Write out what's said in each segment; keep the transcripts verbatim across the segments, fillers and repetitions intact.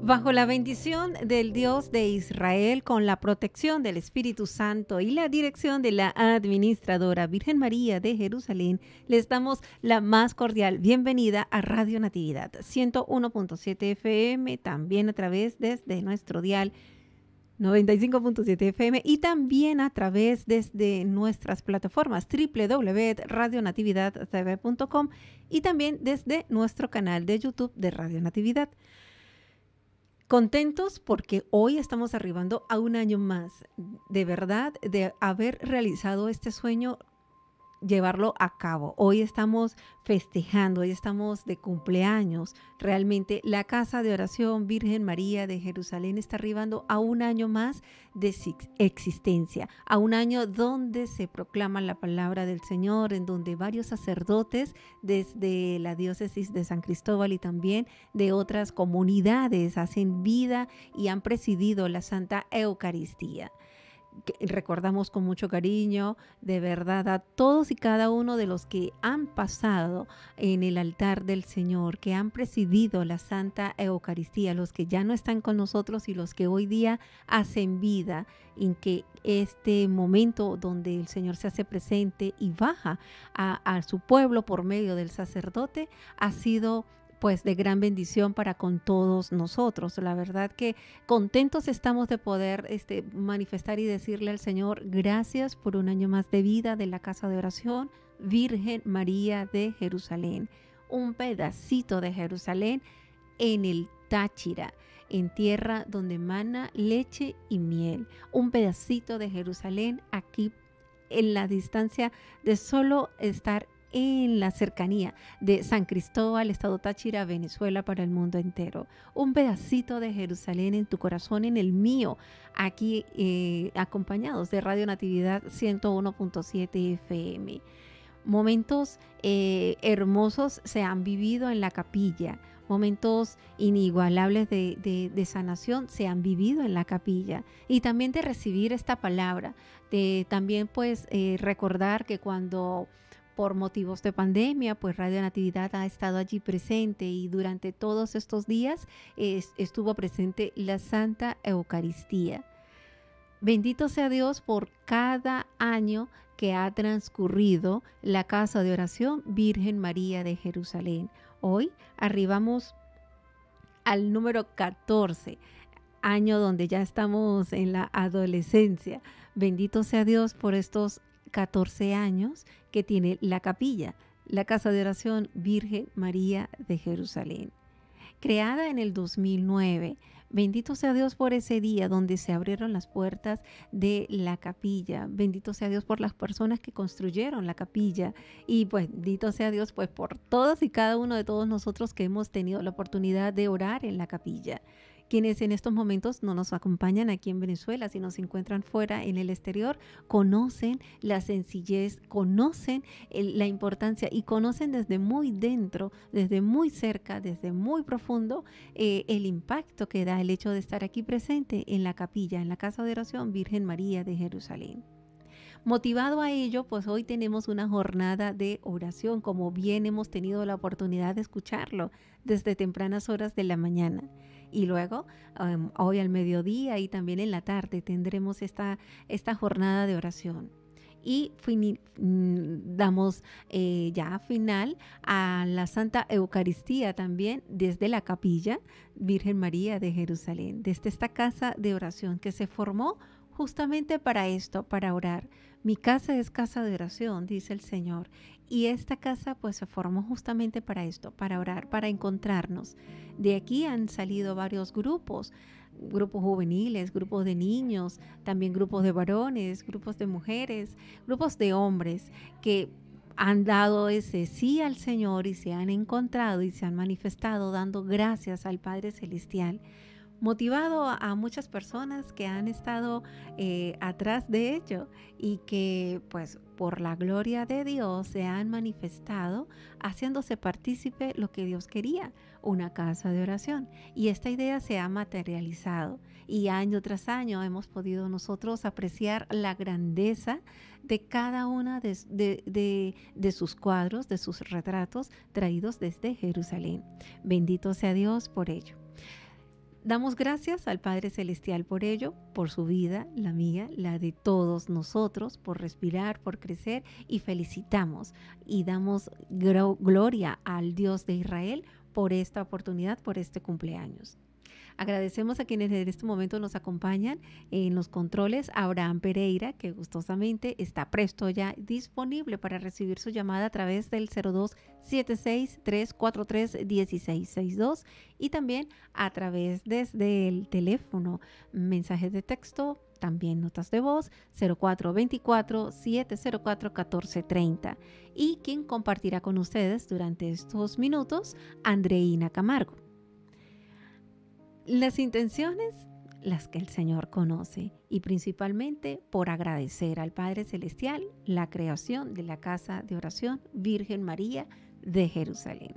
Bajo la bendición del Dios de Israel, con la protección del Espíritu Santo y la dirección de la administradora Virgen María de Jerusalén, les damos la más cordial bienvenida a Radio Natividad ciento uno punto siete F M, también a través desde nuestro dial noventa y cinco punto siete F M y también a través desde nuestras plataformas doble u doble u doble u punto radio natividad t v punto com y también desde nuestro canal de YouTube de Radio Natividad. Contentos porque hoy estamos arribando a un año más, de verdad, de haber realizado este sueño, llevarlo a cabo. Hoy estamos festejando, hoy estamos de cumpleaños. Realmente la Casa de Oración Virgen María de Jerusalén está arribando a un año más de existencia, a un año donde se proclama la palabra del Señor, en donde varios sacerdotes desde la diócesis de San Cristóbal y también de otras comunidades hacen vida y han presidido la Santa Eucaristía. Recordamos con mucho cariño, de verdad, a todos y cada uno de los que han pasado en el altar del Señor, que han presidido la Santa Eucaristía, los que ya no están con nosotros y los que hoy día hacen vida, en que este momento donde el Señor se hace presente y baja a, a su pueblo por medio del sacerdote, ha sido pues de gran bendición para con todos nosotros. La verdad que contentos estamos de poder este, manifestar y decirle al Señor, gracias por un año más de vida de la Casa de Oración Virgen María de Jerusalén. Un pedacito de Jerusalén en el Táchira, en tierra donde mana leche y miel. Un pedacito de Jerusalén aquí en la distancia de solo estar en la cercanía de San Cristóbal, Estado Táchira, Venezuela, para el mundo entero. Un pedacito de Jerusalén en tu corazón, en el mío, aquí eh, acompañados de Radio Natividad ciento uno punto siete F M. Momentos eh, hermosos se han vivido en la capilla, momentos inigualables de, de, de sanación se han vivido en la capilla, y también de recibir esta palabra, de también pues eh, recordar que cuando por motivos de pandemia, pues Radio Natividad ha estado allí presente y durante todos estos días eh, estuvo presente la Santa Eucaristía. Bendito sea Dios por cada año que ha transcurrido la Casa de Oración Virgen María de Jerusalén. Hoy arribamos al número catorce, año donde ya estamos en la adolescencia. Bendito sea Dios por estos catorce años que tiene la capilla, la Casa de Oración Virgen María de Jerusalén. Creada en el dos mil nueve, bendito sea Dios por ese día donde se abrieron las puertas de la capilla. Bendito sea Dios por las personas que construyeron la capilla y pues bendito sea Dios pues por todos y cada uno de todos nosotros que hemos tenido la oportunidad de orar en la capilla. Quienes en estos momentos no nos acompañan aquí en Venezuela, sino se encuentran fuera en el exterior, conocen la sencillez, conocen el, la importancia y conocen desde muy dentro, desde muy cerca, desde muy profundo, eh, el impacto que da el hecho de estar aquí presente en la capilla, en la Casa de Oración Virgen María de Jerusalén. Motivado a ello, pues hoy tenemos una jornada de oración, como bien hemos tenido la oportunidad de escucharlo desde tempranas horas de la mañana. Y luego, um, hoy al mediodía y también en la tarde tendremos esta, esta jornada de oración. Y fini, mm, damos eh, ya final a la Santa Eucaristía también desde la capilla Virgen María de Jerusalén, desde esta casa de oración que se formó justamente para esto, para orar. Mi casa es casa de oración, dice el Señor. Y esta casa pues se formó justamente para esto, para orar, para encontrarnos. De aquí han salido varios grupos, grupos juveniles, grupos de niños, también grupos de varones, grupos de mujeres, grupos de hombres que han dado ese sí al Señor y se han encontrado y se han manifestado dando gracias al Padre Celestial, motivado a, a muchas personas que han estado eh, atrás de ello y que pues por la gloria de Dios se han manifestado haciéndose partícipe lo que Dios quería, una casa de oración. Y esta idea se ha materializado y año tras año hemos podido nosotros apreciar la grandeza de cada una de, de, de, de sus cuadros, de sus retratos traídos desde Jerusalén. Bendito sea Dios por ello. Damos gracias al Padre Celestial por ello, por su vida, la mía, la de todos nosotros, por respirar, por crecer y felicitamos y damos gro- gloria al Dios de Israel por esta oportunidad, por este cumpleaños. Agradecemos a quienes en este momento nos acompañan en los controles, a Abraham Pereira, que gustosamente está presto ya disponible para recibir su llamada a través del cero dos siete seis, tres cuatro tres, uno seis seis dos y también a través desde el teléfono, mensajes de texto, también notas de voz, cero cuatro dos cuatro, siete cero cuatro, uno cuatro tres cero. Y quien compartirá con ustedes durante estos minutos, Andreina Camargo. Las intenciones, las que el Señor conoce, y principalmente por agradecer al Padre Celestial la creación de la Casa de Oración Virgen María de Jerusalén.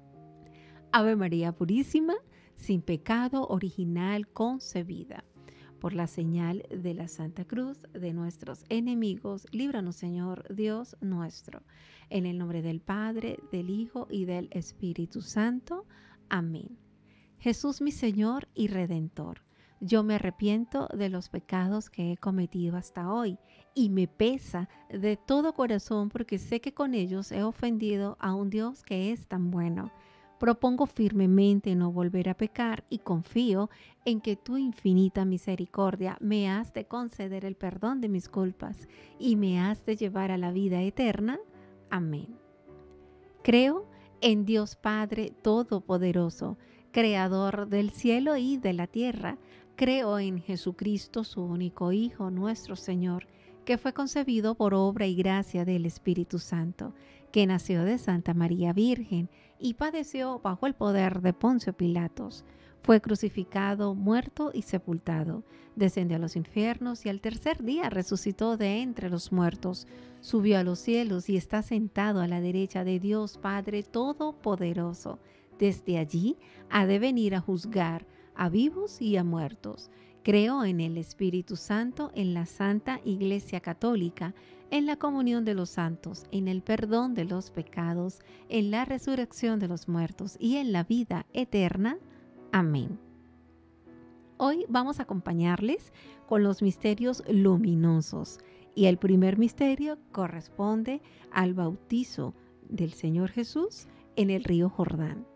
Ave María Purísima, sin pecado original concebida. Por la señal de la Santa Cruz de nuestros enemigos, líbranos, Señor Dios nuestro. En el nombre del Padre, del Hijo y del Espíritu Santo. Amén. Jesús, mi Señor y Redentor, yo me arrepiento de los pecados que he cometido hasta hoy y me pesa de todo corazón porque sé que con ellos he ofendido a un Dios que es tan bueno. Propongo firmemente no volver a pecar y confío en que tu infinita misericordia me has de conceder el perdón de mis culpas y me has de llevar a la vida eterna. Amén. Creo en Dios Padre Todopoderoso, Creador del cielo y de la tierra. Creo en Jesucristo, su único Hijo, nuestro Señor, que fue concebido por obra y gracia del Espíritu Santo, que nació de Santa María Virgen y padeció bajo el poder de Poncio Pilatos. Fue crucificado, muerto y sepultado. Descendió a los infiernos y al tercer día resucitó de entre los muertos. Subió a los cielos y está sentado a la derecha de Dios Padre Todopoderoso. Desde allí ha de venir a juzgar a vivos y a muertos. Creo en el Espíritu Santo, en la Santa Iglesia Católica, en la comunión de los santos, en el perdón de los pecados, en la resurrección de los muertos y en la vida eterna. Amén. Hoy vamos a acompañarles con los misterios luminosos y el primer misterio corresponde al bautizo del Señor Jesús en el río Jordán.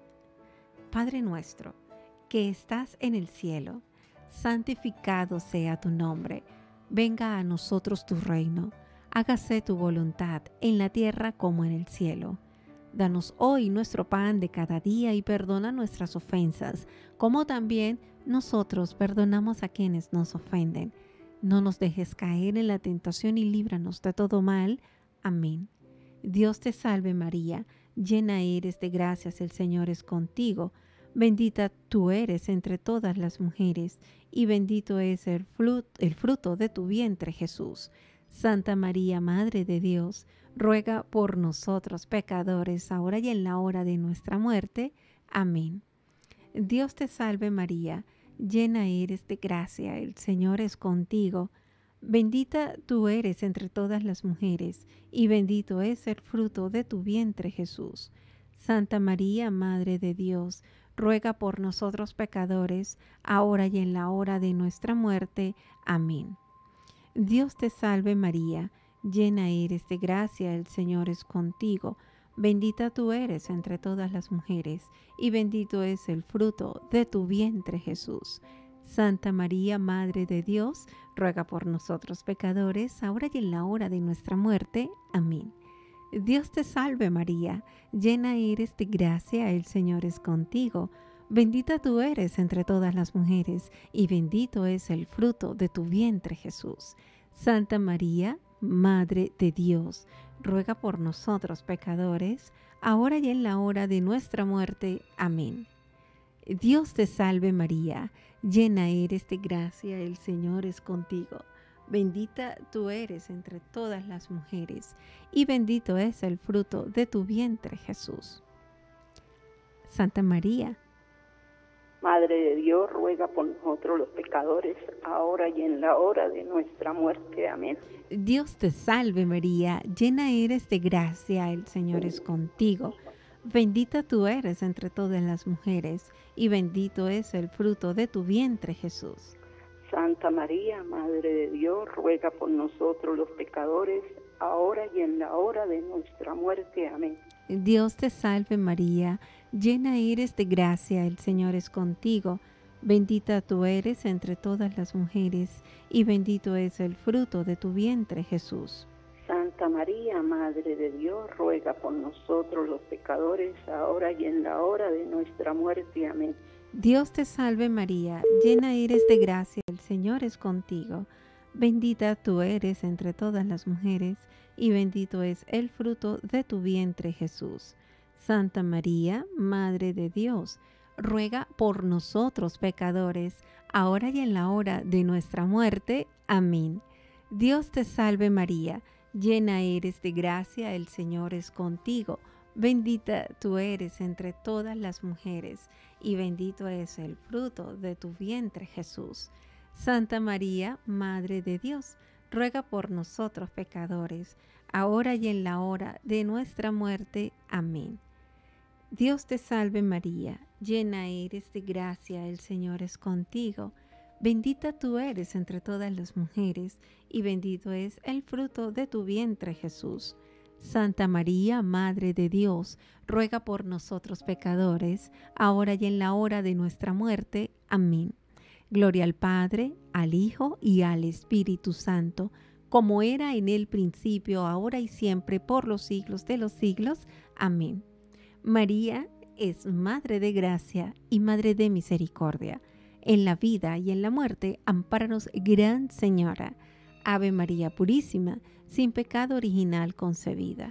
Padre nuestro, que estás en el cielo, santificado sea tu nombre. Venga a nosotros tu reino. Hágase tu voluntad en la tierra como en el cielo. Danos hoy nuestro pan de cada día y perdona nuestras ofensas, como también nosotros perdonamos a quienes nos ofenden. No nos dejes caer en la tentación y líbranos de todo mal. Amén. Dios te salve María, llena eres de gracias, el Señor es contigo. Bendita tú eres entre todas las mujeres, y bendito es el fruto, el fruto de tu vientre, Jesús. Santa María, Madre de Dios, ruega por nosotros pecadores, ahora y en la hora de nuestra muerte. Amén. Dios te salve María, llena eres de gracia, el Señor es contigo. Bendita tú eres entre todas las mujeres, y bendito es el fruto de tu vientre, Jesús. Santa María, Madre de Dios, ruega por nosotros pecadores, ahora y en la hora de nuestra muerte. Amén. Dios te salve María, llena eres de gracia, el Señor es contigo. Bendita tú eres entre todas las mujeres, y bendito es el fruto de tu vientre, Jesús. Santa María, Madre de Dios, ruega por nosotros pecadores, ahora y en la hora de nuestra muerte. Amén. Dios te salve María, llena eres de gracia, el Señor es contigo. Bendita tú eres entre todas las mujeres, y bendito es el fruto de tu vientre, Jesús. Santa María, Madre de Dios, ruega por nosotros pecadores, ahora y en la hora de nuestra muerte. Amén. Dios te salve María, llena eres de gracia, el Señor es contigo. Bendita tú eres entre todas las mujeres, y bendito es el fruto de tu vientre, Jesús. Santa María, Madre de Dios, ruega por nosotros los pecadores, ahora y en la hora de nuestra muerte. Amén. Dios te salve María, llena eres de gracia, el Señor es contigo. Bendita tú eres entre todas las mujeres, y bendito es el fruto de tu vientre, Jesús. Santa María, Madre de Dios, ruega por nosotros los pecadores, ahora y en la hora de nuestra muerte. Amén. Dios te salve María, llena eres de gracia, el Señor es contigo. Bendita tú eres entre todas las mujeres, y bendito es el fruto de tu vientre, Jesús. Santa María, Madre de Dios, ruega por nosotros los pecadores, ahora y en la hora de nuestra muerte. Amén. Dios te salve María, llena eres de gracia, el Señor es contigo. Bendita tú eres entre todas las mujeres, y bendito es el fruto de tu vientre, Jesús. Santa María, Madre de Dios, ruega por nosotros pecadores, ahora y en la hora de nuestra muerte. Amén. Dios te salve María, llena eres de gracia, el Señor es contigo. Bendita tú eres entre todas las mujeres, y bendito es el fruto de tu vientre, Jesús. Santa María, Madre de Dios, ruega por nosotros pecadores, ahora y en la hora de nuestra muerte. Amén. Dios te salve María, llena eres de gracia, el Señor es contigo. Bendita tú eres entre todas las mujeres, y bendito es el fruto de tu vientre, Jesús. Santa María, Madre de Dios, ruega por nosotros pecadores, ahora y en la hora de nuestra muerte. Amén. Gloria al Padre, al Hijo y al Espíritu Santo, como era en el principio, ahora y siempre, por los siglos de los siglos. Amén. María es Madre de Gracia y Madre de Misericordia. En la vida y en la muerte, ampáranos, Gran Señora. Ave María Purísima, sin pecado original concebida.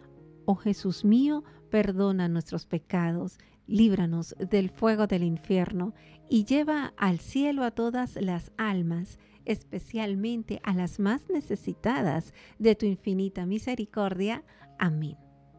Oh Jesús mío, perdona nuestros pecados, líbranos del fuego del infierno y lleva al cielo a todas las almas, especialmente a las más necesitadas de tu infinita misericordia. Amén.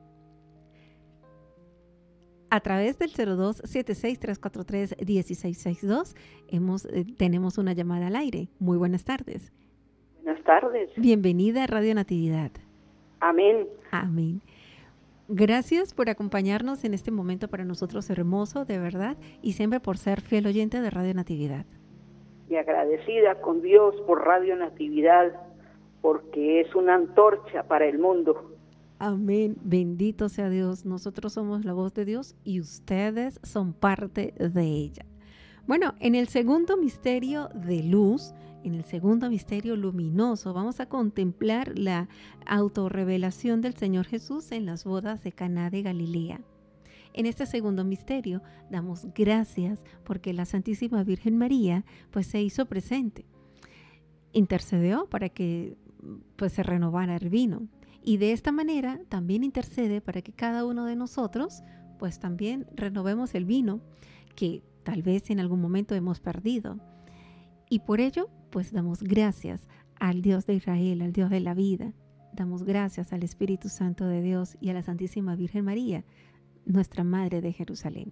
A través del cero dos siete seis tres cuatro tres uno seis seis dos hemos, eh, tenemos una llamada al aire. Muy buenas tardes. Buenas tardes. Bienvenida a Radio Natividad. Amén. Amén. Gracias por acompañarnos en este momento para nosotros hermoso, de verdad, y siempre por ser fiel oyente de Radio Natividad. Y agradecida con Dios por Radio Natividad, porque es una antorcha para el mundo. Amén. Bendito sea Dios. Nosotros somos la voz de Dios y ustedes son parte de ella. Bueno, en el segundo misterio de luz, en el segundo misterio luminoso, vamos a contemplar la autorrevelación del Señor Jesús en las bodas de Caná de Galilea. En este segundo misterio damos gracias porque la Santísima Virgen María pues se hizo presente. Intercedió para que pues se renovara el vino. Y de esta manera también intercede para que cada uno de nosotros pues también renovemos el vino que tal vez en algún momento hemos perdido. Y por ello pues damos gracias al Dios de Israel, al Dios de la vida. Damos gracias al Espíritu Santo de Dios y a la Santísima Virgen María, nuestra Madre de Jerusalén.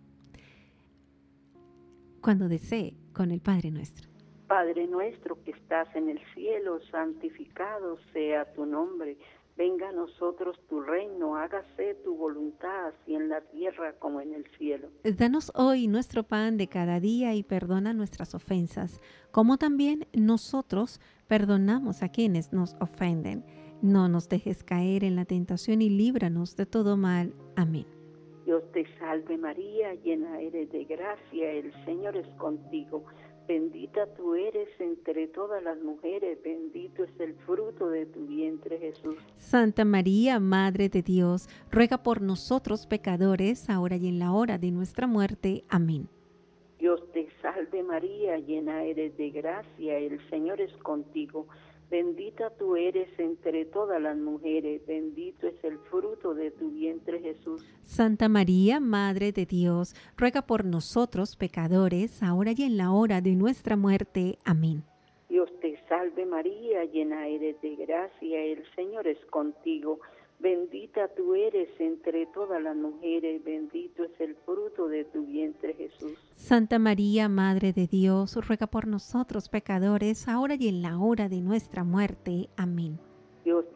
Cuando desee, con el Padre nuestro. Padre nuestro que estás en el cielo, santificado sea tu nombre. Venga a nosotros tu reino, hágase tu voluntad, así en la tierra como en el cielo. Danos hoy nuestro pan de cada día y perdona nuestras ofensas, como también nosotros perdonamos a quienes nos ofenden. No nos dejes caer en la tentación y líbranos de todo mal. Amén. Dios te salve María, llena eres de gracia, el Señor es contigo. Bendita tú eres entre todas las mujeres, bendito es el fruto de tu vientre, Jesús. Santa María, Madre de Dios, ruega por nosotros pecadores, ahora y en la hora de nuestra muerte. Amén. Dios te salve María, llena eres de gracia, el Señor es contigo. Bendita tú eres entre todas las mujeres, bendito es el fruto de tu vientre, Jesús. Santa María, Madre de Dios, ruega por nosotros pecadores, ahora y en la hora de nuestra muerte. Amén. Dios te salve María, llena eres de gracia, el Señor es contigo. Bendita tú eres entre todas las mujeres, bendito es el fruto de tu vientre, Jesús. Santa María, Madre de Dios, ruega por nosotros pecadores, ahora y en la hora de nuestra muerte. Amén. Dios te salve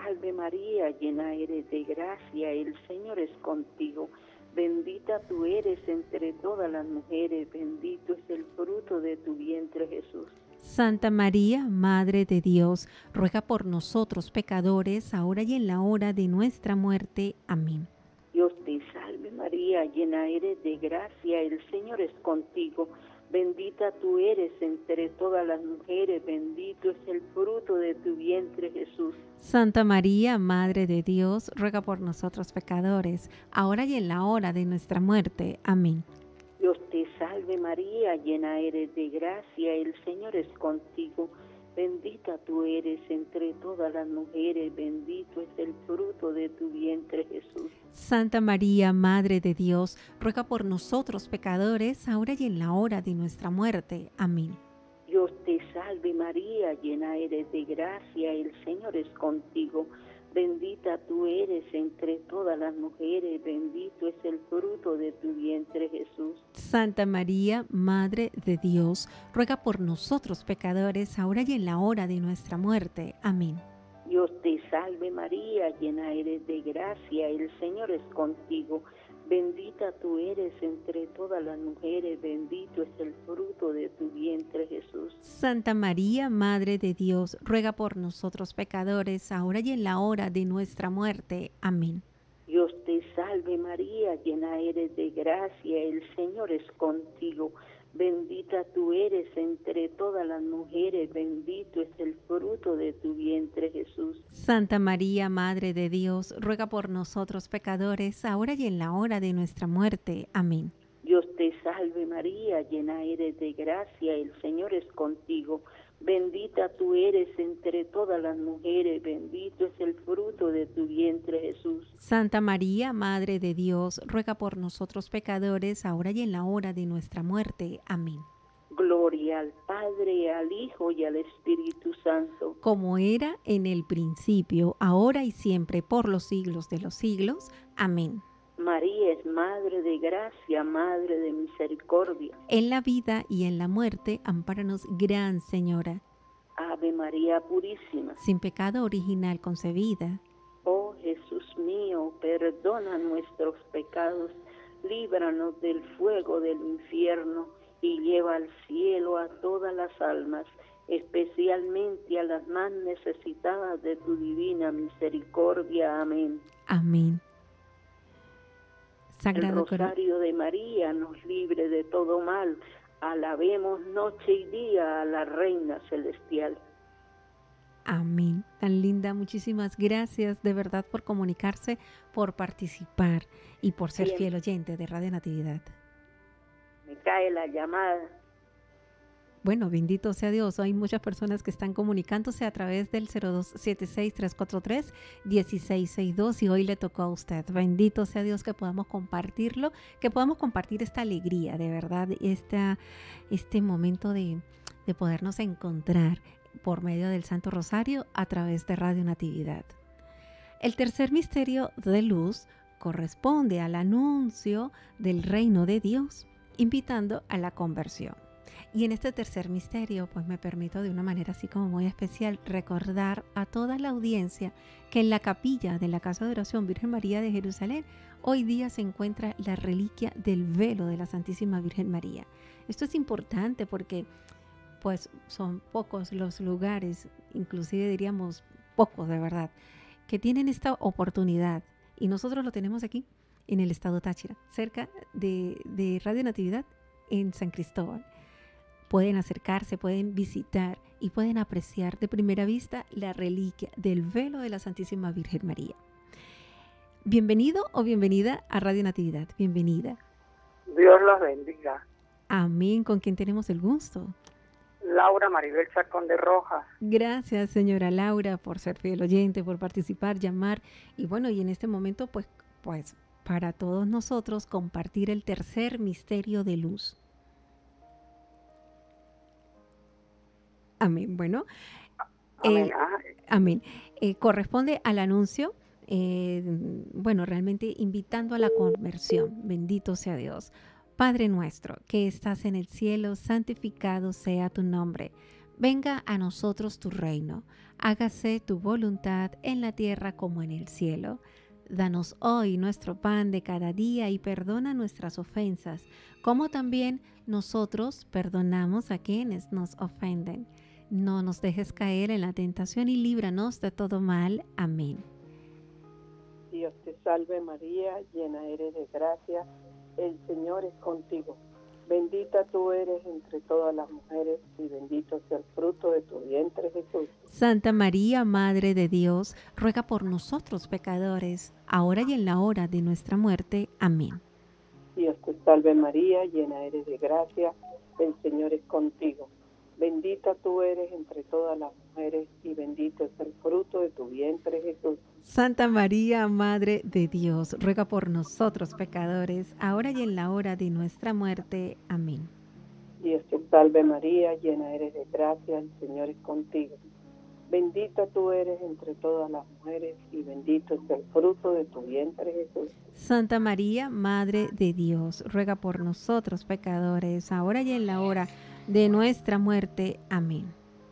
salve María, llena eres de gracia, el Señor es contigo. Bendita tú eres entre todas las mujeres, bendito es el fruto de tu vientre Jesús. Santa María, Madre de Dios, ruega por nosotros pecadores, ahora y en la hora de nuestra muerte. Amén. Dios te salve María, llena eres de gracia, el Señor es contigo. Bendita tú eres entre todas las mujeres, bendito es el fruto de tu vientre Jesús. Santa María, Madre de Dios, ruega por nosotros pecadores, ahora y en la hora de nuestra muerte. Amén. Dios te salve María, llena eres de gracia, el Señor es contigo. Bendita tú eres entre todas las mujeres, bendito es el fruto de tu vientre Jesús. Santa María, Madre de Dios, ruega por nosotros pecadores, ahora y en la hora de nuestra muerte. Amén. Dios te salve María, llena eres de gracia, el Señor es contigo. Bendita tú eres entre todas las mujeres, bendito es el fruto de tu vientre Jesús. Santa María, Madre de Dios, ruega por nosotros pecadores, ahora y en la hora de nuestra muerte. Amén. Dios te salve María, llena eres de gracia, el Señor es contigo. Bendita tú eres entre todas las mujeres, bendito es el fruto de tu vientre Jesús. Santa María, Madre de Dios, ruega por nosotros pecadores, ahora y en la hora de nuestra muerte. Amén. Dios te salve María, llena eres de gracia, el Señor es contigo. Bendita tú eres entre todas las mujeres, bendito es el fruto de tu vientre Jesús. Santa María, Madre de Dios, ruega por nosotros pecadores, ahora y en la hora de nuestra muerte. Amén. Dios te salve María, llena eres de gracia, el Señor es contigo. Bendita tú eres entre todas las mujeres, bendito es el fruto de tu vientre Jesús. Santa María, Madre de Dios, ruega por nosotros pecadores, ahora y en la hora de nuestra muerte. Amén. Gloria al Padre, al Hijo y al Espíritu Santo. Como era en el principio, ahora y siempre, por los siglos de los siglos. Amén. María es Madre de gracia, Madre de misericordia. En la vida y en la muerte, ampáranos, Gran Señora. Ave María Purísima. Sin pecado original concebida. Oh Jesús mío, perdona nuestros pecados, líbranos del fuego del infierno y lleva al cielo a todas las almas, especialmente a las más necesitadas de tu divina misericordia. Amén. Amén. Sagrado El rosario de María nos libre de todo mal. Alabemos noche y día a la Reina Celestial. Amén. Tan linda, muchísimas gracias de verdad por comunicarse, por participar y por ser Bien. fiel oyente de Radio Natividad. Me cae la llamada. Bueno, bendito sea Dios. Hay muchas personas que están comunicándose a través del cero dos siete seis, tres cuatro tres, uno seis seis dos y hoy le tocó a usted. Bendito sea Dios que podamos compartirlo, que podamos compartir esta alegría, de verdad, esta, este momento de, de podernos encontrar por medio del Santo Rosario a través de Radio Natividad. El tercer misterio de luz corresponde al anuncio del reino de Dios, invitando a la conversión. Y en este tercer misterio, pues me permito de una manera así como muy especial recordar a toda la audiencia que en la capilla de la Casa de Oración Virgen María de Jerusalén hoy día se encuentra la reliquia del velo de la Santísima Virgen María. Esto es importante porque pues son pocos los lugares, inclusive diríamos pocos de verdad, que tienen esta oportunidad y nosotros lo tenemos aquí en el estado Táchira, cerca de, de Radio Natividad en San Cristóbal. Pueden acercarse, pueden visitar y pueden apreciar de primera vista la reliquia del velo de la Santísima Virgen María. Bienvenido o bienvenida a Radio Natividad. Bienvenida. Dios los bendiga. Amén. ¿Con quién tenemos el gusto? Laura Maribel Chacón de Rojas. Gracias, señora Laura, por ser fiel oyente, por participar, llamar. Y bueno, y en este momento, pues, pues para todos nosotros, compartir el tercer misterio de luz. Amén. Bueno, Amén. eh, amén. Eh, corresponde al anuncio, eh, bueno, realmente invitando a la conversión. Bendito sea Dios. Padre nuestro, que estás en el cielo, santificado sea tu nombre. Venga a nosotros tu reino, hágase tu voluntad en la tierra como en el cielo. Danos hoy nuestro pan de cada día y perdona nuestras ofensas, como también nosotros perdonamos a quienes nos ofenden. No nos dejes caer en la tentación y líbranos de todo mal. Amén. Dios te salve María, llena eres de gracia, el Señor es contigo. Bendita tú eres entre todas las mujeres y bendito sea el fruto de tu vientre, Jesús. Santa María, Madre de Dios, ruega por nosotros pecadores, ahora y en la hora de nuestra muerte. Amén. Dios te salve María, llena eres de gracia, el Señor es contigo. Bendita tú eres entre todas las mujeres y bendito es el fruto de tu vientre, Jesús. Santa María, Madre de Dios, ruega por nosotros pecadores, ahora y en la hora de nuestra muerte. Amén. Dios te salve María, llena eres de gracia, el Señor es contigo. Bendita tú eres entre todas las mujeres y bendito es el fruto de tu vientre, Jesús. Santa María, Madre de Dios, ruega por nosotros pecadores, ahora y en la hora de nuestra muerte. Amén.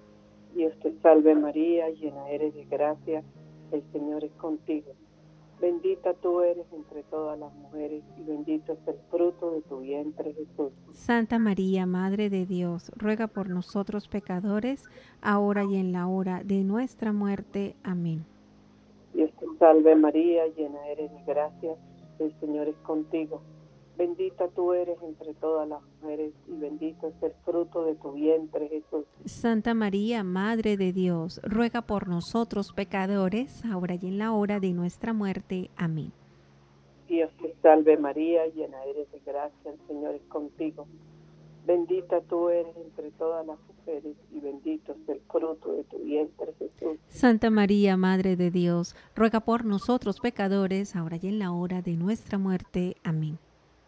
Dios te salve María, llena eres de gracia, el Señor es contigo. Bendita tú eres entre todas las mujeres y bendito es el fruto de tu vientre, Jesús. Santa María, Madre de Dios, ruega por nosotros pecadores, ahora y en la hora de nuestra muerte. Amén. Dios te salve María, llena eres de gracia, el Señor es contigo. Bendita tú eres entre todas las mujeres y bendito es el fruto de tu vientre, Jesús. Santa María, Madre de Dios, ruega por nosotros pecadores, ahora y en la hora de nuestra muerte. Amén. Dios te salve María, llena eres de gracia, el Señor es contigo. Bendita tú eres entre todas las mujeres y bendito es el fruto de tu vientre, Jesús. Santa María, Madre de Dios, ruega por nosotros pecadores, ahora y en la hora de nuestra muerte. Amén.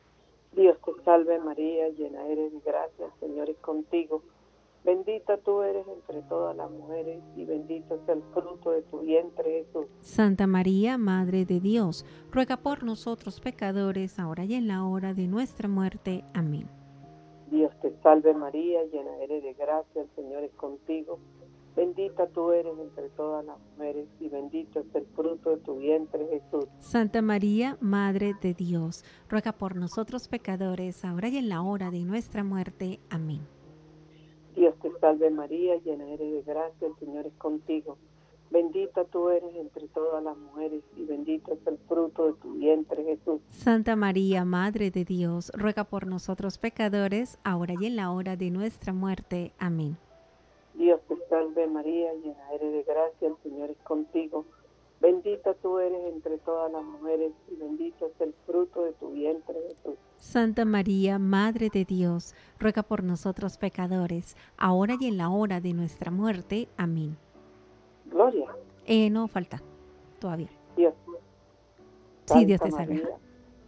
Dios te salve María, llena eres de gracia, el Señor es contigo. Bendita tú eres entre todas las mujeres y bendito es el fruto de tu vientre, Jesús. Santa María, Madre de Dios, ruega por nosotros pecadores, ahora y en la hora de nuestra muerte. Amén. Dios te salve María, llena eres de gracia, el Señor es contigo. Bendita tú eres entre todas las mujeres y bendito es el fruto de tu vientre, Jesús. Santa María, Madre de Dios, ruega por nosotros pecadores, ahora y en la hora de nuestra muerte. Amén. Dios te salve María, llena eres de gracia, el Señor es contigo. Bendita tú eres entre todas las mujeres y bendito es el fruto de tu vientre, Jesús. Santa María, Madre de Dios, ruega por nosotros pecadores, ahora y en la hora de nuestra muerte. Amén. Dios te salve María, llena eres de gracia, el Señor es contigo. Bendita tú eres entre todas las mujeres y bendito es el fruto de tu vientre, Jesús. Santa María, Madre de Dios, ruega por nosotros pecadores, ahora y en la hora de nuestra muerte. Amén. Gloria. Eh, no falta, todavía. Dios. Sí, Dios te salve. María,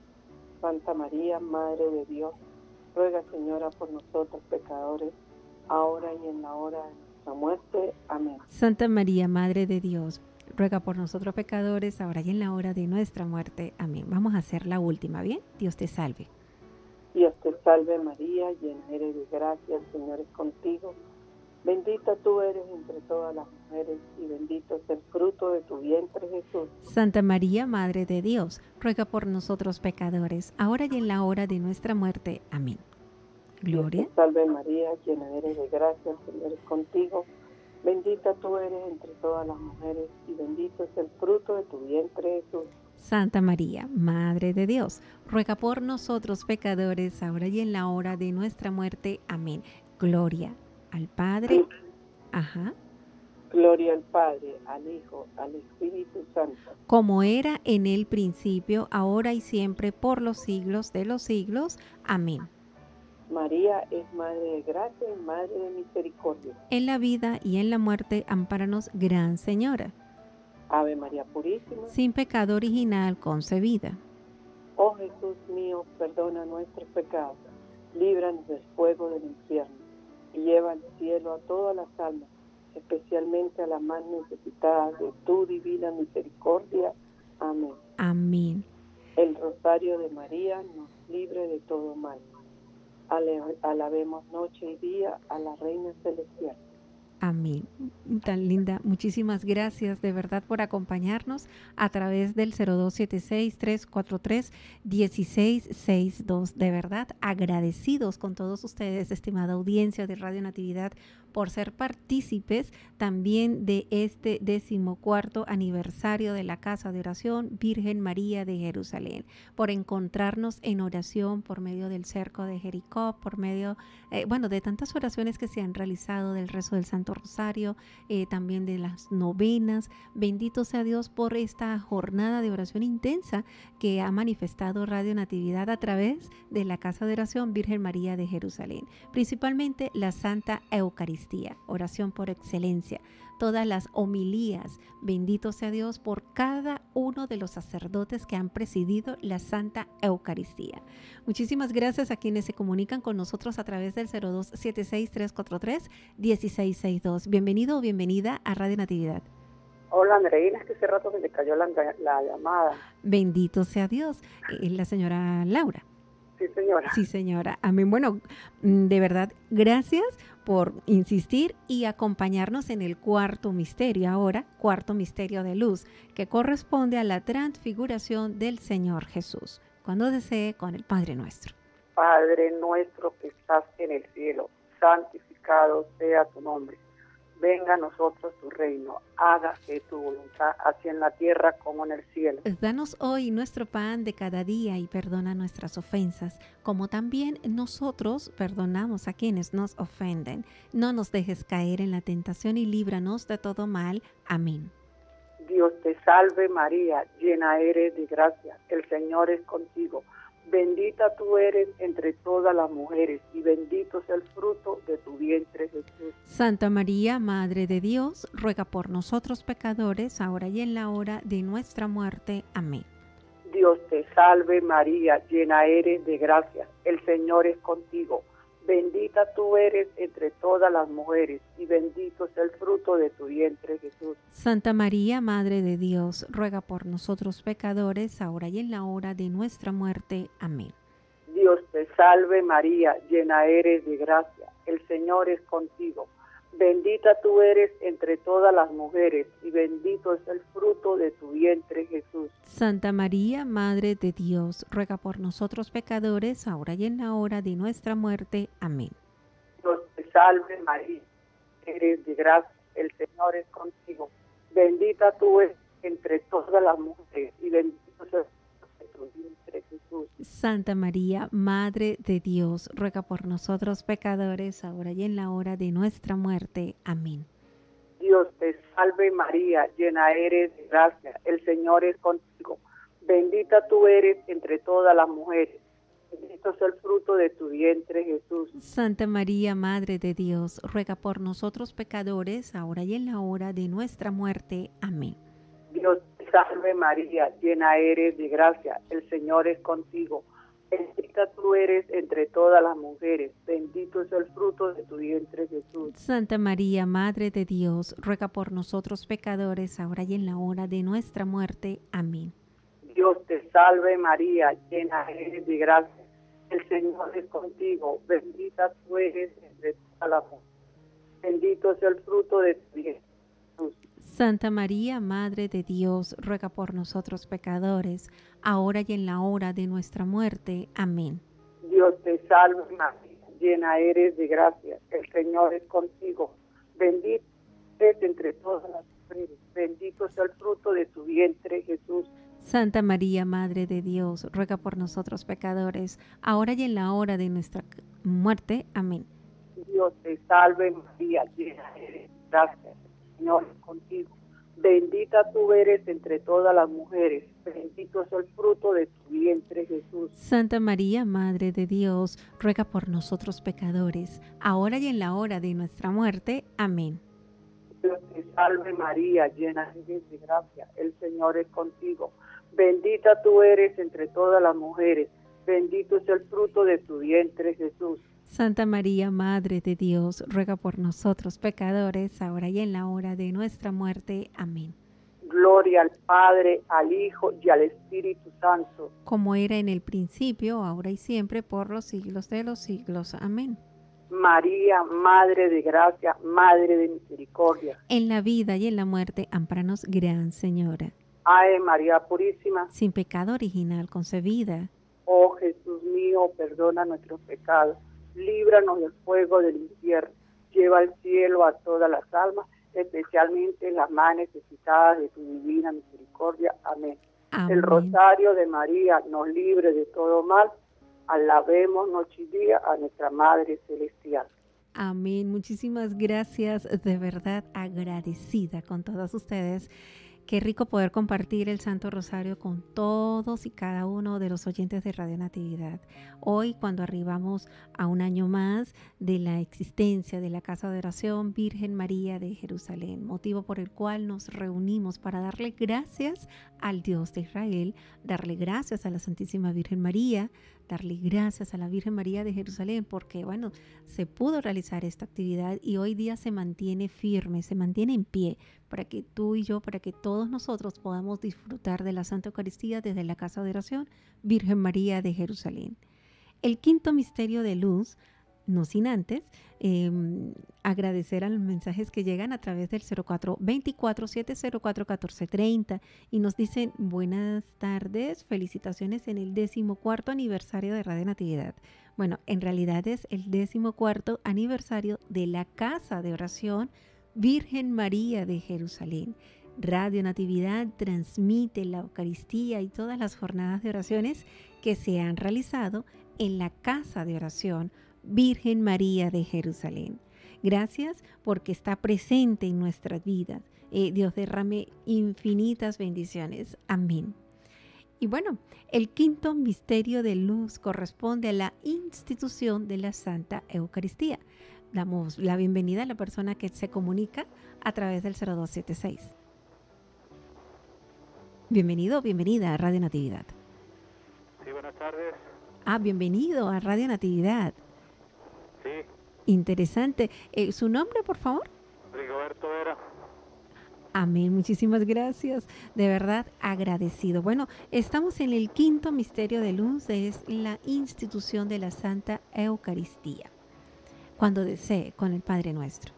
Santa María, Madre de Dios, ruega, Señora, por nosotros pecadores, ahora y en la hora de nuestra muerte. Amén. Santa María, Madre de Dios, ruega por nosotros pecadores, ahora y en la hora de nuestra muerte. Amén. Vamos a hacer la última, ¿bien? Dios te salve. Dios te salve María, llena eres de gracia, el Señor es contigo. Bendita tú eres entre todas las mujeres y bendito es el fruto de tu vientre, Jesús. Santa María, Madre de Dios, ruega por nosotros pecadores, ahora y en la hora de nuestra muerte. Amén. Gloria. Dios te salve María, llena eres de gracia, el Señor es contigo. Bendita tú eres entre todas las mujeres y bendito es el fruto de tu vientre, Jesús. Santa María, Madre de Dios, ruega por nosotros pecadores, ahora y en la hora de nuestra muerte. Amén. Gloria al Padre. Ajá. Gloria al Padre, al Hijo, al Espíritu Santo. Como era en el principio, ahora y siempre, por los siglos de los siglos. Amén. María es Madre de gracia y Madre de misericordia. En la vida y en la muerte, ampáranos, Gran Señora. Ave María Purísima. Sin pecado original concebida. Oh Jesús mío, perdona nuestros pecados, líbranos del fuego del infierno y lleva al cielo a todas las almas, especialmente a las más necesitadas de tu divina misericordia. Amén. Amén. El rosario de María nos libre de todo mal. Ale- alabemos noche y día a la Reina Celestial. Amén. Tan linda. Muchísimas gracias de verdad por acompañarnos a través del cero dos siete seis, tres cuatro tres, uno seis seis dos. De verdad, agradecidos con todos ustedes, estimada audiencia de Radio Natividad, por ser partícipes también de este decimocuarto aniversario de la Casa de Oración Virgen María de Jerusalén, por encontrarnos en oración por medio del cerco de Jericó, por medio, eh, bueno, de tantas oraciones que se han realizado, del rezo del Santo Rosario, eh, también de las novenas. Bendito sea Dios por esta jornada de oración intensa que ha manifestado Radio Natividad a través de la Casa de Oración Virgen María de Jerusalén, principalmente la Santa Eucaristía. Oración por excelencia, todas las homilías. Bendito sea Dios por cada uno de los sacerdotes que han presidido la Santa Eucaristía. Muchísimas gracias a quienes se comunican con nosotros a través del cero dos siete seis, tres cuatro tres, uno seis seis dos. Bienvenido o bienvenida a Radio Natividad. Hola, Andreina, es que hace rato se le cayó la, la llamada. Bendito sea Dios. Eh, la señora Laura. Sí, señora. Sí, señora. Amén. Bueno, de verdad, gracias por insistir y acompañarnos en el cuarto misterio, ahora, cuarto misterio de luz, que corresponde a la transfiguración del Señor Jesús, cuando desee con el Padre Nuestro. Padre nuestro que estás en el cielo, santificado sea tu nombre. Venga a nosotros tu reino, hágase tu voluntad, así en la tierra como en el cielo. Danos hoy nuestro pan de cada día y perdona nuestras ofensas, como también nosotros perdonamos a quienes nos ofenden. No nos dejes caer en la tentación y líbranos de todo mal. Amén. Dios te salve María, llena eres de gracia, el Señor es contigo. Bendita tú eres entre todas las mujeres y bendito es el fruto de tu vientre, Jesús. Santa María, Madre de Dios, ruega por nosotros pecadores, ahora y en la hora de nuestra muerte. Amén. Dios te salve María, llena eres de gracia, el Señor es contigo. Bendita tú eres entre todas las mujeres y bendito es el fruto de tu vientre, Jesús. Santa María, Madre de Dios, ruega por nosotros pecadores, ahora y en la hora de nuestra muerte. Amén. Dios te salve María, llena eres de gracia, el Señor es contigo. Bendita tú eres entre todas las mujeres y bendito es el fruto de tu vientre, Jesús. Santa María, Madre de Dios, ruega por nosotros pecadores, ahora y en la hora de nuestra muerte. Amén. Dios te salve María, eres de gracia, el Señor es contigo. Bendita tú eres entre todas las mujeres y bendito es el fruto de tu vientre, Jesús. Santa María, Madre de Dios, ruega por nosotros pecadores, ahora y en la hora de nuestra muerte. Amén. Dios te salve María, llena eres de gracia, el Señor es contigo. Bendita tú eres entre todas las mujeres, bendito es el fruto de tu vientre, Jesús. Santa María, Madre de Dios, ruega por nosotros pecadores, ahora y en la hora de nuestra muerte. Amén. Dios te salve María, llena eres de gracia, el Señor es contigo. Bendita tú eres entre todas las mujeres, bendito es el fruto de tu vientre, Jesús. Santa María, Madre de Dios, ruega por nosotros pecadores, ahora y en la hora de nuestra muerte. Amén. Dios te salve María, llena eres de gracia, el Señor es contigo, bendita tú eres entre todas las mujeres, bendito es el fruto de tu vientre, Jesús. Santa María, Madre de Dios, ruega por nosotros pecadores, ahora y en la hora de nuestra muerte. Amén. Dios te salve María, llena eres de gracia, el Señor es contigo, bendita eres entre todas las mujeres, bendito es el fruto de tu vientre, Jesús. Santa María, Madre de Dios, ruega por nosotros pecadores, ahora y en la hora de nuestra muerte. Amén. Dios te salve María, llena eres de gracia, el Señor es contigo. Bendita tú eres entre todas las mujeres, bendito es el fruto de tu vientre, Jesús. Santa María, Madre de Dios, ruega por nosotros pecadores, ahora y en la hora de nuestra muerte. Amén. Dios te salve María, llena eres de gracia, el Señor es contigo. Bendita tú eres entre todas las mujeres, bendito es el fruto de tu vientre, Jesús. Santa María, Madre de Dios, ruega por nosotros pecadores, ahora y en la hora de nuestra muerte. Amén. Gloria al Padre, al Hijo y al Espíritu Santo. Como era en el principio, ahora y siempre, por los siglos de los siglos. Amén. María, Madre de Gracia, Madre de Misericordia. En la vida y en la muerte, ampáranos, Gran Señora. Ave María Purísima. Sin pecado original concebida. Oh Jesús mío, perdona nuestros pecados, líbranos del fuego del infierno, lleva al cielo a todas las almas, especialmente las más necesitadas de tu divina misericordia. Amén. Amén. El rosario de María nos libre de todo mal. Alabemos noche y día a nuestra Madre Celestial. Amén. Muchísimas gracias. De verdad agradecida con todos ustedes. Qué rico poder compartir el Santo Rosario con todos y cada uno de los oyentes de Radio Natividad. Hoy, cuando arribamos a un año más de la existencia de la Casa de Oración Virgen María de Jerusalén, motivo por el cual nos reunimos para darle gracias al Dios de Israel, darle gracias a la Santísima Virgen María, darle gracias a la Virgen María de Jerusalén, porque bueno, se pudo realizar esta actividad y hoy día se mantiene firme, se mantiene en pie, para que tú y yo, para que todos nosotros podamos disfrutar de la Santa Eucaristía desde la Casa de Oración Virgen María de Jerusalén. El quinto misterio de luz, no sin antes eh, agradecer a los mensajes que llegan a través del cero cuatro veinticuatro, setecientos cuatro, catorce treinta y nos dicen buenas tardes, felicitaciones en el decimocuarto aniversario de Radio Natividad. Bueno, en realidad es el decimocuarto aniversario de la Casa de Oración Virgen María de Jerusalén. Radio Natividad transmite la Eucaristía y todas las jornadas de oraciones que se han realizado en la Casa de Oración Virgen María de Jerusalén. Gracias porque está presente en nuestras vidas. Eh, Dios derrame infinitas bendiciones. Amén. Y bueno, el quinto misterio de luz corresponde a la institución de la Santa Eucaristía. Damos la bienvenida a la persona que se comunica a través del cero dos siete seis. Bienvenido, bienvenida a Radio Natividad. Sí, buenas tardes. Ah, bienvenido a Radio Natividad. Sí. Interesante. Eh, ¿Su nombre, por favor? Rigoberto Vera. Amén, muchísimas gracias. De verdad, agradecido. Bueno, estamos en el quinto misterio de luz, es la institución de la Santa Eucaristía. Cuando desee, con el Padre Nuestro.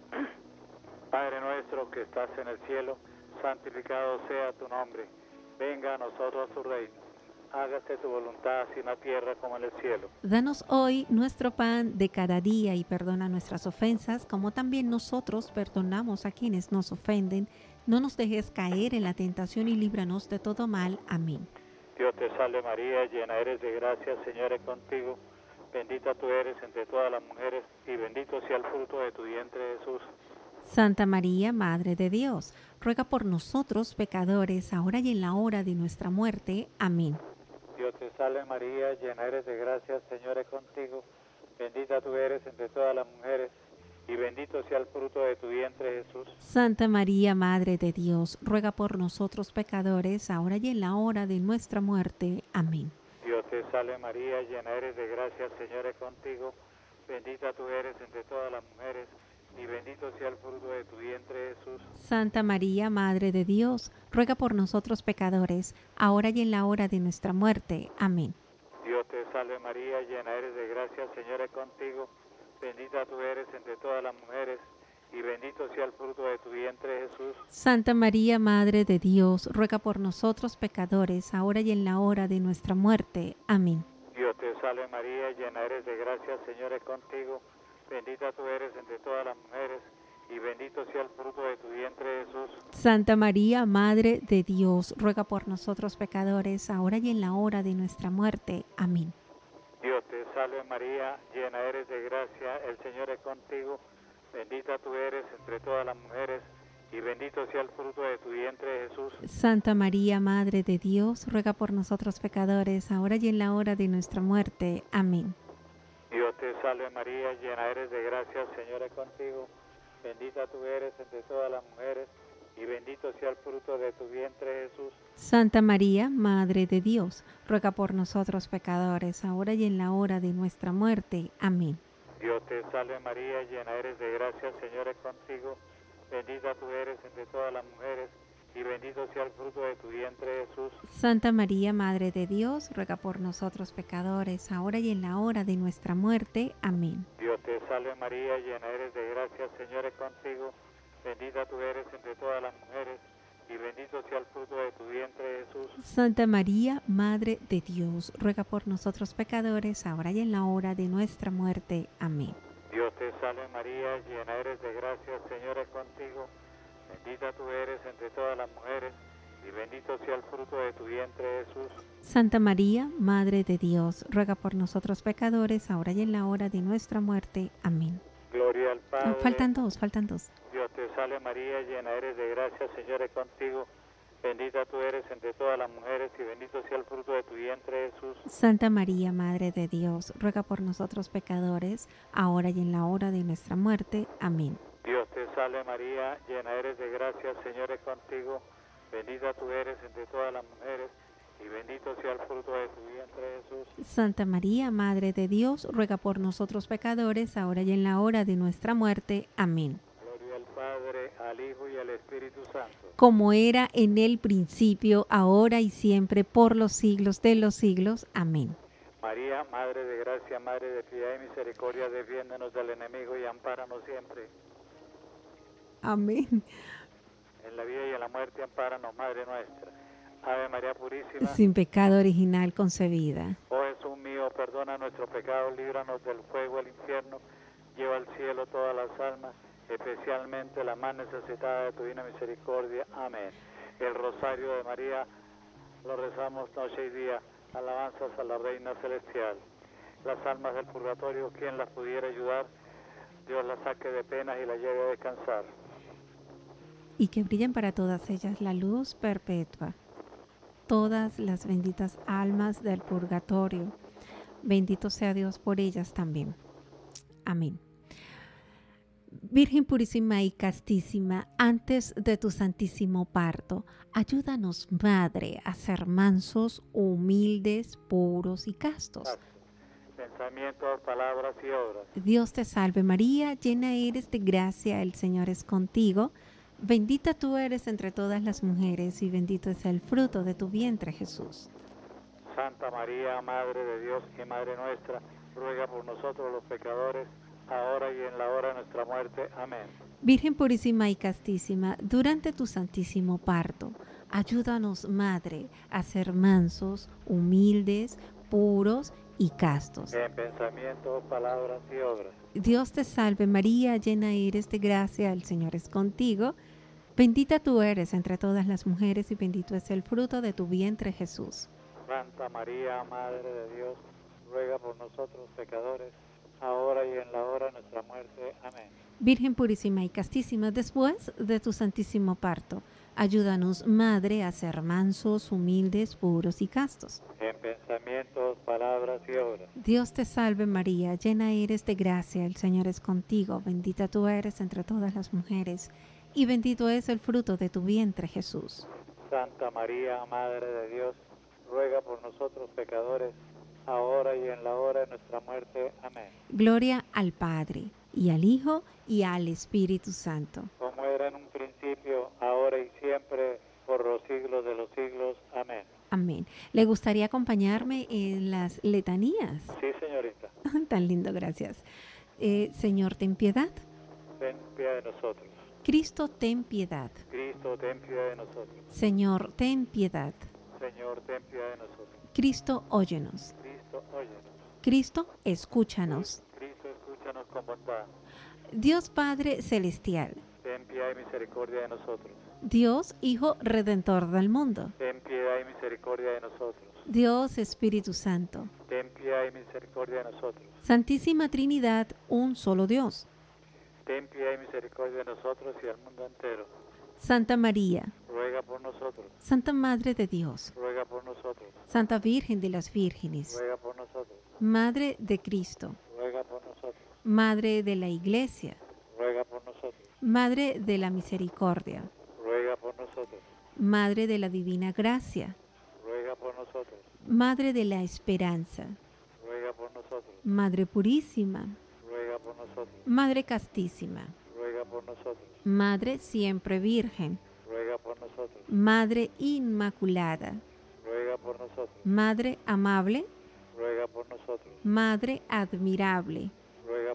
Padre nuestro que estás en el cielo, santificado sea tu nombre. Venga a nosotros tu reino. Hágase tu voluntad así en la tierra como en el cielo. Danos hoy nuestro pan de cada día y perdona nuestras ofensas, como también nosotros perdonamos a quienes nos ofenden. No nos dejes caer en la tentación y líbranos de todo mal. Amén. Dios te salve María, llena eres de gracia, el Señor es contigo. Bendita tú eres entre todas las mujeres y bendito sea el fruto de tu vientre, Jesús. Santa María, Madre de Dios, ruega por nosotros pecadores, ahora y en la hora de nuestra muerte. Amén. Dios te salve María, llena eres de gracia, el Señor es contigo. Bendita tú eres entre todas las mujeres y bendito sea el fruto de tu vientre, Jesús. Santa María, Madre de Dios, ruega por nosotros pecadores, ahora y en la hora de nuestra muerte. Amén. Dios te salve María, llena eres de gracia, el Señor es contigo. Bendita tú eres entre todas las mujeres y bendito sea el fruto de tu vientre, Jesús. Santa María, Madre de Dios, ruega por nosotros pecadores, ahora y en la hora de nuestra muerte. Amén. Dios te salve María, llena eres de gracia, el Señor es contigo. Bendita tú eres entre todas las mujeres y bendito sea el fruto de tu vientre, Jesús. Santa María, Madre de Dios, ruega por nosotros pecadores, ahora y en la hora de nuestra muerte. Amén. Dios te salve María, llena eres de gracia, el Señor es contigo. Bendita tú eres entre todas las mujeres y bendito sea el fruto de tu vientre, Jesús. Santa María, Madre de Dios, ruega por nosotros pecadores, ahora y en la hora de nuestra muerte. Amén. Dios te salve María, llena eres de gracia, el Señor es contigo. Bendita tú eres entre todas las mujeres y bendito sea el fruto de tu vientre, Jesús. Santa María, Madre de Dios, ruega por nosotros pecadores, ahora y en la hora de nuestra muerte. Amén. Dios te salve María, llena eres de gracia, el Señor es contigo. Bendita tú eres entre todas las mujeres y bendito sea el fruto de tu vientre, Jesús. Santa María, Madre de Dios, ruega por nosotros pecadores, ahora y en la hora de nuestra muerte. Amén. Dios te salve María, llena eres de gracia, el Señor es contigo. Bendita tú eres entre todas las mujeres y bendito sea el fruto de tu vientre, Jesús. Santa María, Madre de Dios, ruega por nosotros pecadores, ahora y en la hora de nuestra muerte. Amén. Dios Dios te salve María, llena eres de gracia, el Señor es contigo. Bendita tú eres entre todas las mujeres, y bendito sea el fruto de tu vientre, Jesús. Santa María, Madre de Dios, ruega por nosotros pecadores, ahora y en la hora de nuestra muerte. Amén. Dios te salve María, llena eres de gracia, el Señor es contigo. Bendita tú eres entre todas las mujeres, y bendito sea el fruto de tu vientre, Jesús. Santa María, Madre de Dios, ruega por nosotros pecadores, ahora y en la hora de nuestra muerte. Amén. Gloria al Padre. Ah, faltan dos, faltan dos. Dios te salve María, llena eres de gracia, el Señor es contigo. Bendita tú eres entre todas las mujeres, y bendito sea el fruto de tu vientre, Jesús. Santa María, Madre de Dios, ruega por nosotros pecadores, ahora y en la hora de nuestra muerte. Amén. Dios te salve María, llena eres de gracia, el Señor es contigo. Bendita tú eres entre todas las mujeres, y bendito sea el fruto de tu vientre, Jesús. Santa María, Madre de Dios, ruega por nosotros pecadores, ahora y en la hora de nuestra muerte. Amén. Gloria al Padre, al Hijo y al Espíritu Santo. Como era en el principio, ahora y siempre, por los siglos de los siglos. Amén. María, Madre de gracia, Madre de piedad y misericordia, defiéndonos del enemigo y ampáranos siempre. Amén. En la vida y en la muerte, ampáranos, Madre nuestra. Ave María Purísima. Sin pecado original concebida. Oh Jesús mío, perdona nuestros pecados, líbranos del fuego del infierno, lleva al cielo todas las almas, especialmente las más necesitadas de tu divina misericordia. Amén. El rosario de María lo rezamos noche y día. Alabanzas a la Reina Celestial. Las almas del purgatorio, quien las pudiera ayudar, Dios las saque de penas y las lleve a descansar. Y que brillen para todas ellas la luz perpetua. Todas las benditas almas del purgatorio. Bendito sea Dios por ellas también. Amén. Virgen purísima y castísima, antes de tu santísimo parto, ayúdanos, Madre, a ser mansos, humildes, puros y castos. Pensamientos, palabras y obras. Dios te salve María, llena eres de gracia, el Señor es contigo. Bendita tú eres entre todas las mujeres y bendito es el fruto de tu vientre, Jesús. Santa María, Madre de Dios y Madre nuestra, ruega por nosotros los pecadores, ahora y en la hora de nuestra muerte. Amén. Virgen purísima y castísima, durante tu santísimo parto, ayúdanos, Madre, a ser mansos, humildes, puros y castos. En pensamientos, palabras y obras. Dios te salve María, llena eres de gracia, el Señor es contigo. Bendita tú eres entre todas las mujeres y bendito es el fruto de tu vientre, Jesús. Santa María, Madre de Dios, ruega por nosotros pecadores, ahora y en la hora de nuestra muerte. Amén. Virgen purísima y castísima, después de tu santísimo parto, ayúdanos, Madre, a ser mansos, humildes, puros y castos. En pensamientos, palabras y obras. Dios te salve María, llena eres de gracia, el Señor es contigo, bendita tú eres entre todas las mujeres, y bendito es el fruto de tu vientre, Jesús. Santa María, Madre de Dios, ruega por nosotros pecadores, ahora y en la hora de nuestra muerte. Amén. Gloria al Padre, y al Hijo, y al Espíritu Santo. Como era en un principio, ahora y siempre, por los siglos de los siglos. Amén. Amén. ¿Le gustaría acompañarme en las letanías? Sí, señorita. Tan lindo, gracias. Eh, Señor, ten piedad. Ten piedad de nosotros. Cristo, ten piedad. Cristo, ten piedad de nosotros. Señor, ten piedad. Señor, ten piedad de nosotros. Cristo, óyenos. Cristo, óyenos. Cristo, escúchanos. Cristo, escúchanos con bondad. Dios Padre Celestial. Ten piedad y misericordia de nosotros. Dios Hijo Redentor del mundo. Ten piedad y misericordia de nosotros. Dios Espíritu Santo. Ten piedad y misericordia de nosotros. Santísima Trinidad, un solo Dios. Ten piedad y misericordia de nosotros y del mundo entero. Santa María, Ruega por nosotros. Santa Madre de Dios, Ruega por nosotros. Santa Virgen de las Vírgenes, Ruega por nosotros. Madre de Cristo, Ruega por nosotros. Madre de la Iglesia, Ruega por nosotros. Madre de la Misericordia, Ruega por nosotros. Madre de la Divina Gracia, Ruega por nosotros. Madre de la Esperanza, Ruega por nosotros. Madre Purísima, Ruega por nosotros. Madre Castísima, Ruega por nosotros. Madre Siempre Virgen, Ruega por nosotros. Madre Inmaculada, Ruega por nosotros. Madre Amable, Ruega por nosotros. Madre Admirable, Ruega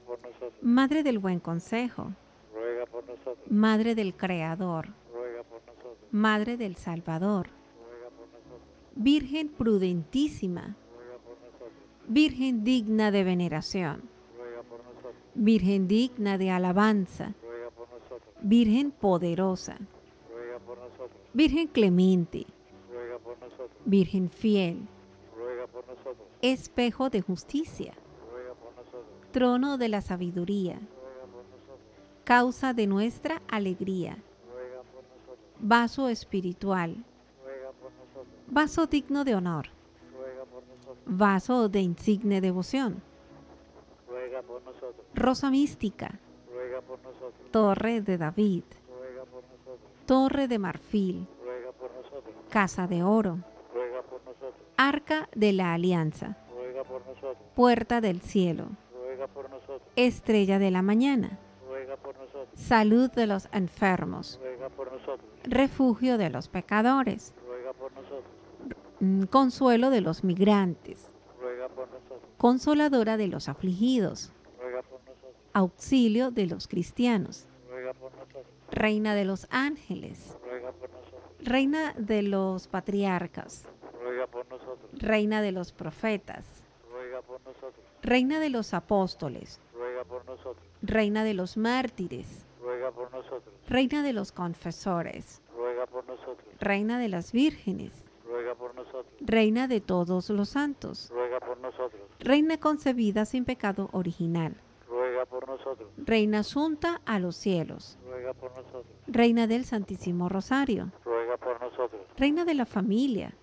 por nosotros. Madre del buen consejo, Ruega por nosotros. Madre del Creador, Ruega por nosotros. Madre del Salvador, Ruega por nosotros. Virgen prudentísima, Ruega por nosotros. Virgen digna de veneración, Ruega por nosotros. Virgen digna de alabanza, Ruega por nosotros. Virgen poderosa, Ruega por nosotros. Virgen clemente, Ruega por nosotros. Virgen fiel, Ruega por nosotros. espejo de justicia, Ruega por nosotros. trono de la sabiduría, Ruega por nosotros. causa de nuestra alegría, Ruega por nosotros. vaso espiritual, Ruega por nosotros. vaso digno de honor, Ruega por nosotros. vaso de insigne devoción, Ruega por nosotros. rosa mística, Ruega por nosotros. torre de David, Ruega por nosotros. torre de marfil, Ruega por nosotros. casa de oro, Ruega por nosotros. arca de la alianza, Ruega por nosotros. puerta del cielo, Ruega por nosotros. estrella de la mañana, Ruega por nosotros. salud de los enfermos, Ruega por nosotros. refugio de los pecadores, Ruega por nosotros. mm, consuelo de los migrantes, Ruega por nosotros. consoladora de los afligidos, Ruega por nosotros. auxilio de los cristianos, Ruega por nosotros. reina de los ángeles, Ruega por nosotros. reina de los patriarcas, Ruega por nosotros. reina de los profetas, Ruega por nosotros. reina de los apóstoles, Ruega por nosotros. reina de los mártires, Ruega por nosotros. reina de los confesores, Ruega por nosotros. reina de las vírgenes, Ruega por nosotros. reina de todos los santos, Ruega por nosotros. reina concebida sin pecado original, Ruega por nosotros. reina asunta a los cielos, Ruega por nosotros. reina del Santísimo Rosario, Ruega por nosotros. reina de la familia,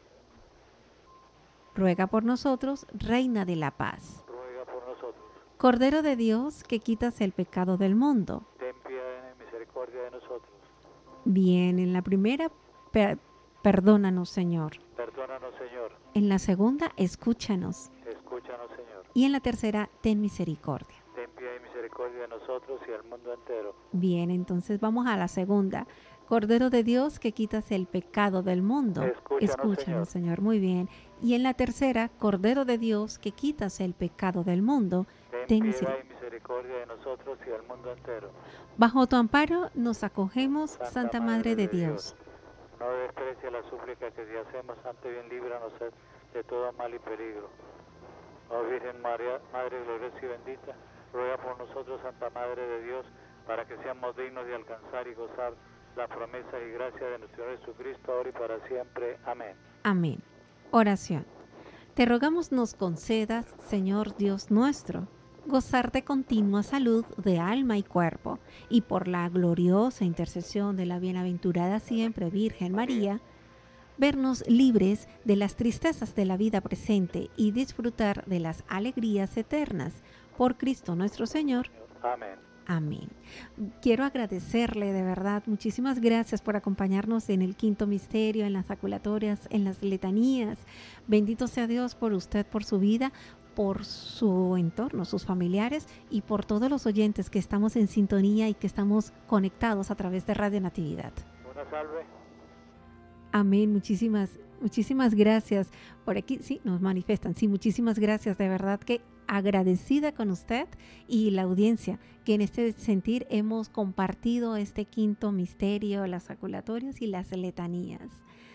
ruega por nosotros, reina de la paz, Ruega por nosotros. Cordero de Dios que quitas el pecado del mundo. Ten piedad y misericordia de nosotros. Bien, en la primera, per- perdónanos, Señor. Perdónanos, Señor. En la segunda, escúchanos. Escúchanos, Señor. Y en la tercera, ten misericordia. Ten piedad y misericordia de nosotros y del mundo entero. Bien, entonces vamos a la segunda. Cordero de Dios que quitas el pecado del mundo. Escúchanos, Señor. Muy bien. Y en la tercera, Cordero de Dios que quitas el pecado del mundo. Ten Ten piedad misericordia. y misericordia de nosotros y del mundo entero. Bajo tu amparo nos acogemos, Santa, Madre de Dios. No desprecie la súplica que te hacemos, ante bien líbranos de todo mal y peligro. Oh Virgen María, Madre gloriosa y bendita, ruega por nosotros, Santa Madre de Dios, para que seamos dignos de alcanzar y gozar la promesa y gracia de nuestro Señor Jesucristo, ahora y para siempre. Amén. Amén. Oración. Te rogamos nos concedas, Señor Dios nuestro, gozar de continua salud de alma y cuerpo, y por la gloriosa intercesión de la bienaventurada siempre Virgen María, vernos libres de las tristezas de la vida presente y disfrutar de las alegrías eternas. Por Cristo nuestro Señor. Amén. Amén. Quiero agradecerle de verdad, muchísimas gracias por acompañarnos en el quinto misterio, en las saculatorias, en las letanías. Bendito sea Dios por usted, por su vida, por su entorno, sus familiares y por todos los oyentes que estamos en sintonía y que estamos conectados a través de Radio Natividad. Una salve. Amén, muchísimas, muchísimas gracias. Por aquí, sí, nos manifiestan, sí, muchísimas gracias, de verdad que agradecida con usted y la audiencia, que en este sentir hemos compartido este quinto misterio, las saculatorias y las letanías.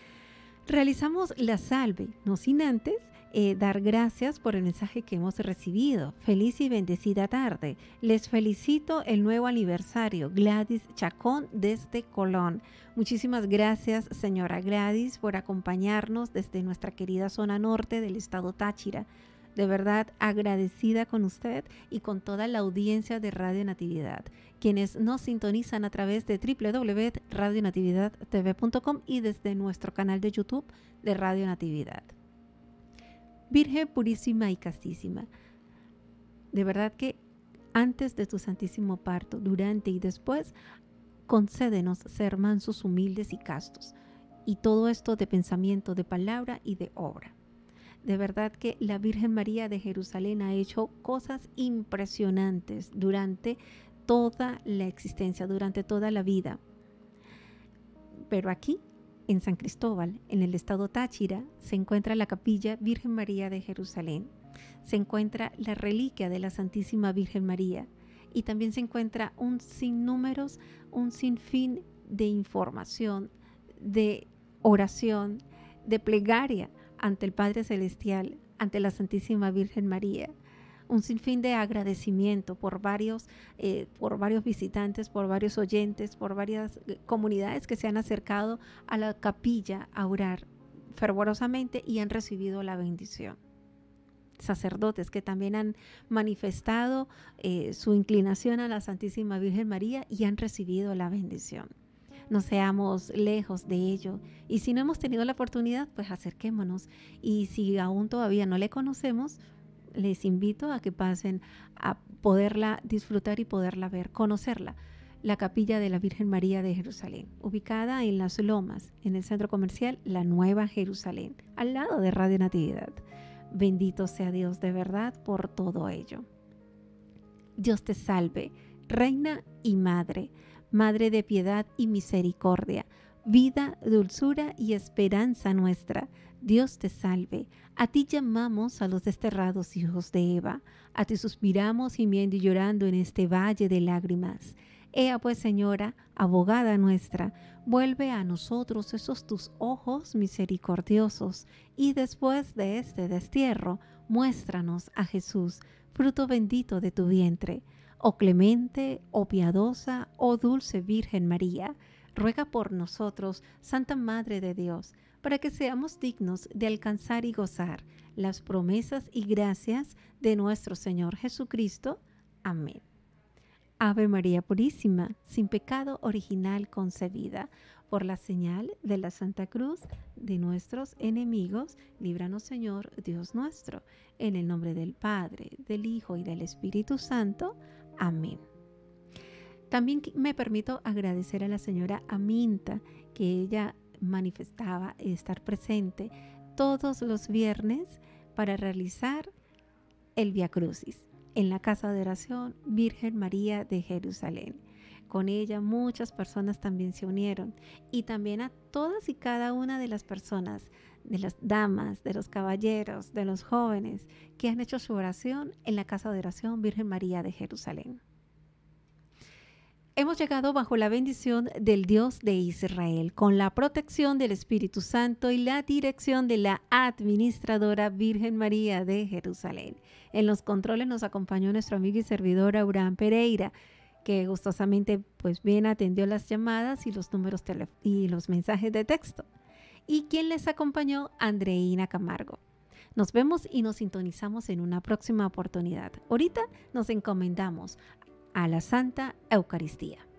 Realizamos la salve, no sin antes eh, dar gracias por el mensaje que hemos recibido. Feliz y bendecida tarde. Les felicito el nuevo aniversario. Gladys Chacón desde Colón. Muchísimas gracias, señora Gladys, por acompañarnos desde nuestra querida zona norte del estado Táchira. De verdad agradecida con usted y con toda la audiencia de Radio Natividad, quienes nos sintonizan a través de doble u doble u doble u punto radio natividad t v punto com y desde nuestro canal de YouTube de Radio Natividad. Virgen purísima y castísima, de verdad que antes de tu santísimo parto, durante y después, concédenos ser mansos, humildes y castos, y todo esto de pensamiento, de palabra y de obra. De verdad que la Virgen María de Jerusalén ha hecho cosas impresionantes durante toda la existencia, durante toda la vida. Pero aquí, en San Cristóbal, en el estado Táchira, se encuentra la capilla Virgen María de Jerusalén. se encuentra la reliquia de la Santísima Virgen María y también se encuentra un sinnúmeros, un sinfín de información, de oración, de plegaria ante el Padre Celestial, ante la Santísima Virgen María. Un sinfín de agradecimiento por varios, eh, por varios visitantes, por varios oyentes, por varias comunidades que se han acercado a la capilla a orar fervorosamente y han recibido la bendición. Sacerdotes que también han manifestado eh, su inclinación a la Santísima Virgen María y han recibido la bendición. No seamos lejos de ello. Y si no hemos tenido la oportunidad, pues acerquémonos. Y si aún todavía no le conocemos, les invito a que pasen a poderla disfrutar y poderla ver, conocerla. La Capilla de la Virgen María de Jerusalén, ubicada en Las Lomas, en el centro comercial La Nueva Jerusalén, al lado de Radio Natividad. Bendito sea Dios de verdad por todo ello. Dios te salve, Reina y Madre, Madre de piedad y misericordia, vida, dulzura y esperanza nuestra. Dios te salve. A ti llamamos a los desterrados hijos de Eva. A ti suspiramos gimiendo y llorando en este valle de lágrimas. Ea pues, Señora, abogada nuestra, vuelve a nosotros esos tus ojos misericordiosos, y después de este destierro, muéstranos a Jesús, fruto bendito de tu vientre. Oh clemente, oh piadosa, oh dulce Virgen María, ruega por nosotros, Santa Madre de Dios, para que seamos dignos de alcanzar y gozar las promesas y gracias de nuestro Señor Jesucristo. Amén. Ave María Purísima, sin pecado original concebida, por la señal de la Santa Cruz de nuestros enemigos, líbranos, Señor Dios nuestro, en el nombre del Padre, del Hijo y del Espíritu Santo. Amén. También me permito agradecer a la señora Aminta, que ella manifestaba estar presente todos los viernes para realizar el Vía Crucis en la Casa de Oración Virgen María de Jerusalén. Con ella muchas personas también se unieron, y también a todas y cada una de las personas, de las damas, de los caballeros, de los jóvenes que han hecho su oración en la Casa de Oración Virgen María de Jerusalén. Hemos llegado bajo la bendición del Dios de Israel, con la protección del Espíritu Santo y la dirección de la administradora Virgen María de Jerusalén. En los controles nos acompañó nuestro amigo y servidor Abraham Pereira, que gustosamente pues bien atendió las llamadas y los números y los mensajes de texto. Y quien les acompañó, Andreina Camargo. Nos vemos y nos sintonizamos en una próxima oportunidad. Ahorita nos encomendamos a la Santa Eucaristía.